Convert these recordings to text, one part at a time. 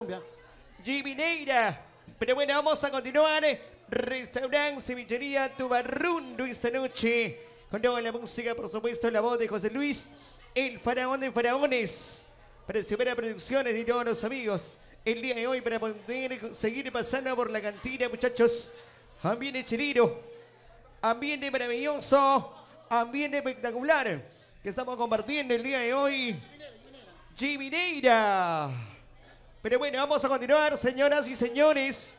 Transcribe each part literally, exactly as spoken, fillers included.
Givineira. Pero bueno, vamos a continuar. Restaurante, cevichería, Tubarrundo esta noche. Con toda la música, por supuesto, la voz de José Luis, el faraón de faraones. Para Silvera Producciones y todos los amigos. El día de hoy para poder seguir pasando por la cantina, muchachos. Ambiente chileno, ambiente maravilloso, ambiente espectacular que estamos compartiendo el día de hoy. Givineira. Pero bueno, vamos a continuar, señoras y señores.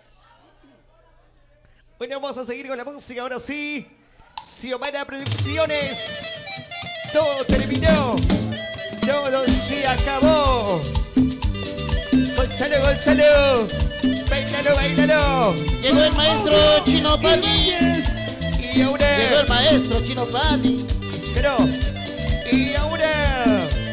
Bueno, vamos a seguir con la música, ahora sí. Xiomara Producciones. Todo terminó. Todo se acabó. Gonzalo, Gonzalo. Bailalo, bailalo. Llegó el maestro Chino Pali. Y ahora. Llegó el maestro Chino Pali. Pero. Y ahora.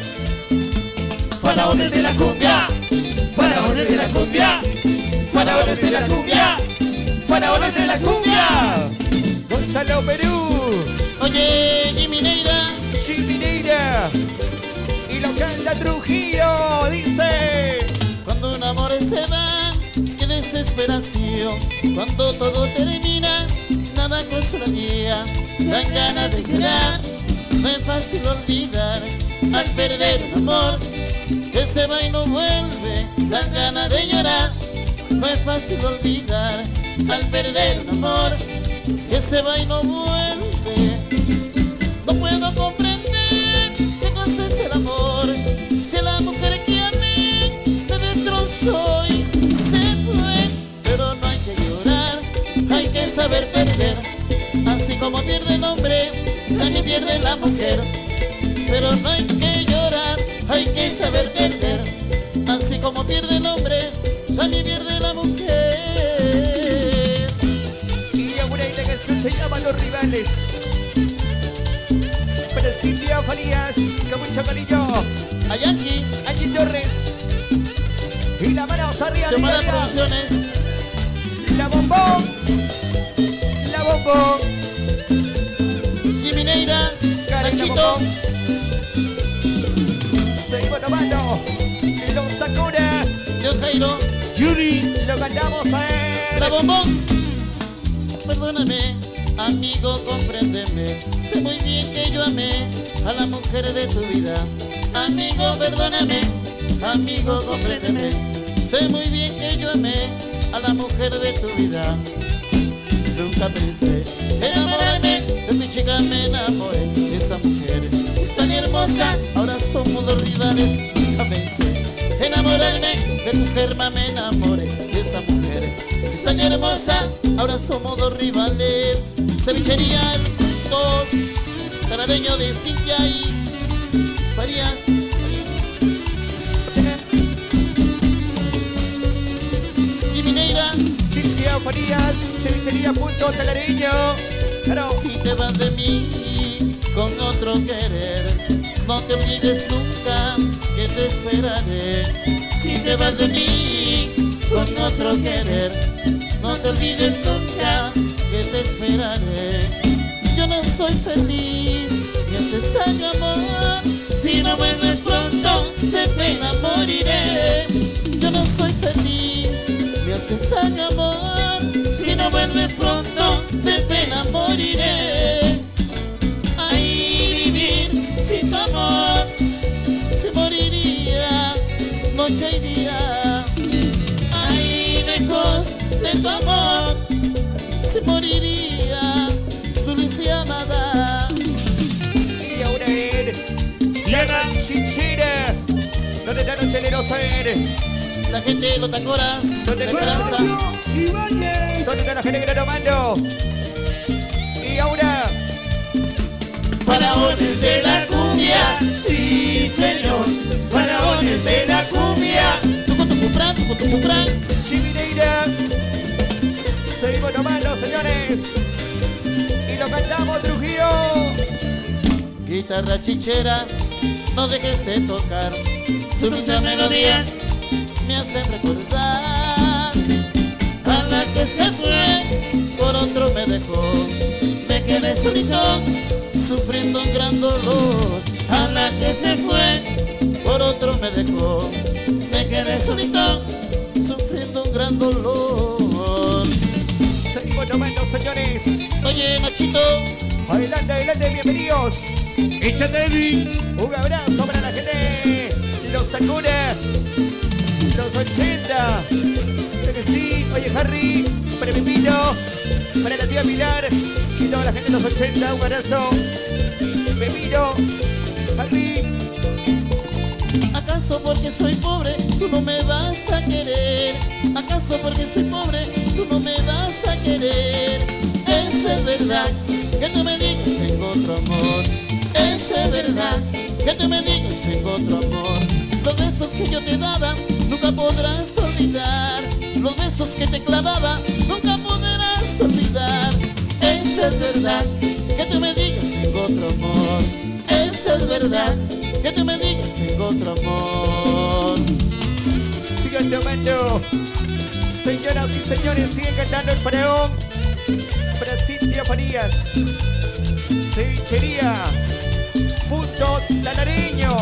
Faraones de la cumbia. Faraones de la cumbia. Faraones de la cumbia. Faraones de la cumbia. Gonzalo Perú. Oye, Givineira. Givineira. Y lo canta Trujillo. Dice. Cuando un amor se va, qué desesperación. Cuando todo termina, nada consolaría. Dan ganas de llorar. No es fácil olvidar al perder un amor que se va y no vuelve. Dan ganas de llorar. No es fácil olvidar al perder un amor que se va y no vuelve. No puedo comprender qué cosa es el amor. Si la mujer que amé de dentro soy se fue. Pero no hay que llorar, hay que saber perder. Así como pierde el hombre, también pierde la mujer. Pero no hay que llorar, hay que saber perder. Así como pierde el hombre, también pierde la mujer. Y ahora la canción se llama Los Rivales. Para Cintia Farías, con mucho cariño. A Yankee, Angie Torres. Y la mano arriba, Xiomara arriba, arriba. Producciones. La bombón. La bombón. Givineira, Nachito. Bombón. Seguimos tomando. Y los Sakura. Yo Jairo. Yuri. Lo cantamos a él. La bombón. Perdóname, amigo, compréndeme. Sé muy bien que yo amé a la mujer de tu vida. Amigo, perdóname, amigo, compréndeme. Sé muy bien que yo amé a la mujer de tu vida. Nunca pensé enamorarme de mi chica, me enamoré de esa mujer. Es tan hermosa, ahora somos los rivales. Nunca pensé enamorarme de tu germa, me enamoré de esa mujer. Es tan hermosa, ahora somos dos rivales. Cevichería, el top carabeño de Cintia y Farías. Givineira. Cintia Farías, cevichería punto Talareño. Claro. Si te vas de mí con otro querer, no te olvides nunca que te esperaré. Si te vas de mí con otro querer, no te olvides nunca que te esperaré. Yo no soy feliz, me haces daño, amor. Si no vuelves pronto, de pena moriré. Yo no soy feliz, me haces daño, amor. Si no vuelves pronto, de pena moriré. Ahí vivir sin tu amor, se moriría noche y día. Ahí lejos de tu amor, se moriría dulce amada. Y ahora él, Diana Chinchera, donde está los cheleros él, La gente de los tacoras, donde la está esperanza. donde está la gente que está tomando. Y ahora, Faraones de la cumbia, sí señor. Faraones de la cumbia. Tucu tucu pran, tucu tucu pran. Givineira, seguimos tomando, señores. Y lo cantamos, Trujillo. Guitarra chinchera, no dejes de tocar. Sus dulces melodías me hacen recordar a la que se fue, por otro me dejó. Me quedé solito, sufriendo un gran dolor. A la que se fue, por otro me dejó. Me quedé solito, dolor. Seguimos tomando, señores. Oye, Nachito. Adelante, adelante, bienvenidos. Échate, Eddie. Un abrazo para la gente. Los Takuna. Los ochenta. Creo que sí. Oye, Harry. Para mi Pino. Para la tía Pilar. Y toda la gente de los ochenta. Un abrazo. Pepino. Harry. ¿Acaso porque soy pobre tú no me vas a querer? ¿Acaso porque soy pobre tú no me vas a querer? Esa es verdad, que tú me digas tengo otro amor. Esa es verdad, que tú me digas tengo otro amor. Los besos que yo te daba nunca podrás olvidar. Los besos que te clavaba nunca podrás olvidar. Esa es verdad, que tú me digas tengo otro amor. Esa es verdad, que tú me digas tengo otro amor. Sigan tomando. Señoras y señores, siguen cantando el faraón. Para Cintia Farías. Cevichería. Punto Lanareño.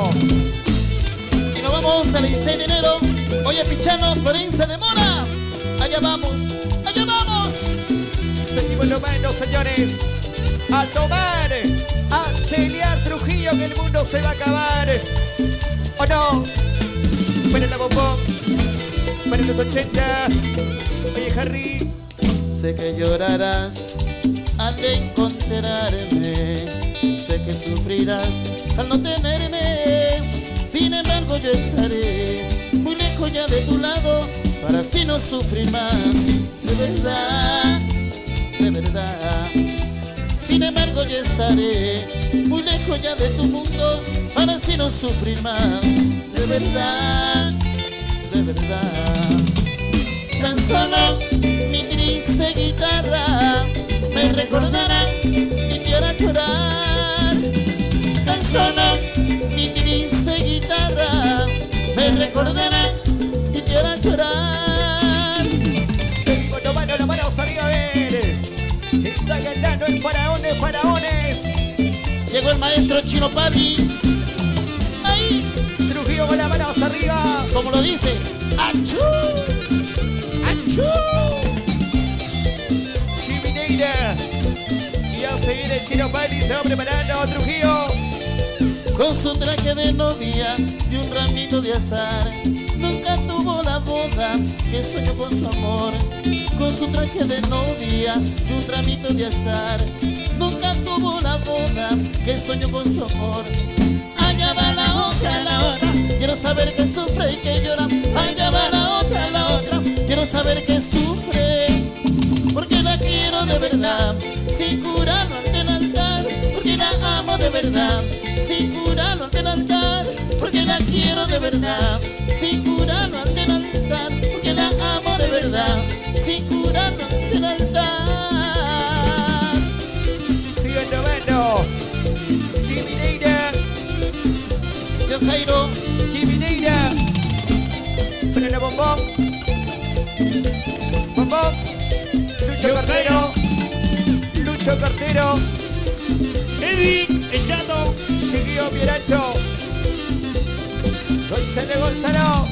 Y nos vamos al dieciséis de enero. Oye, Pichano, Florencia de Mora. Allá vamos, allá vamos. Seguimos tomando, señores. A tomar. A chelear Trujillo, que el mundo se va a acabar. ¿O no? Para la bombón. Para los ochenta. Oye, Harry. Sé que llorarás al encontrarme. Sé que sufrirás al no tenerme. Sin embargo yo estaré muy lejos ya de tu lado para así no sufrir más. De verdad, de verdad. Sin embargo yo estaré muy lejos ya de tu mundo para así no sufrir más. De verdad, de verdad. Tan solo mi triste guitarra me recordará y quiera llorar. Tan solo mi triste guitarra me recordará y quiera llorar. Seguimos tomando la mano arriba, a ver. Está cantando el faraón de faraones. Llegó el maestro Chino Padi. Ahí, Trujillo con la mano arriba. como lo dice, ¡achú! ¡achú! Chimineira. Y a seguir el Chino Pali se va preparando. Trujillo. Con su traje de novia y un ramito de azar, nunca tuvo la boda que soñó con su amor. Con su traje de novia y un ramito de azar, nunca tuvo la boda que soñó con su amor. Allá va la otra, la otra, quiero saber que sufre y que llora. Allá va la otra, la otra, quiero saber que sufre, porque la quiero de verdad, sin curarlo ante el altar, porque la amo de verdad, sin curarlo ante el altar, porque la quiero de verdad, sin curarlo ante el altar, porque la amo de verdad, sin curarlo ante el altar. Sigan tomando. Chimineira. Yo Jairo, Chimineira. Para la bombón. Bombón. Lucho Cartero. Lucho Cartero. Eddie, echando. Chiquillo Pieracho. Gonzalo Gonzalo.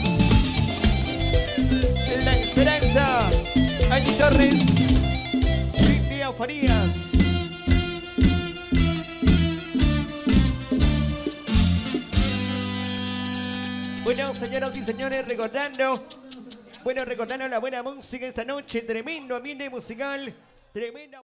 La Esperanza. Angie Torres. Cintia Farías. Bueno, señoras y señores, recordando, bueno, recordando la buena música esta noche, tremendo ambiente musical, tremenda...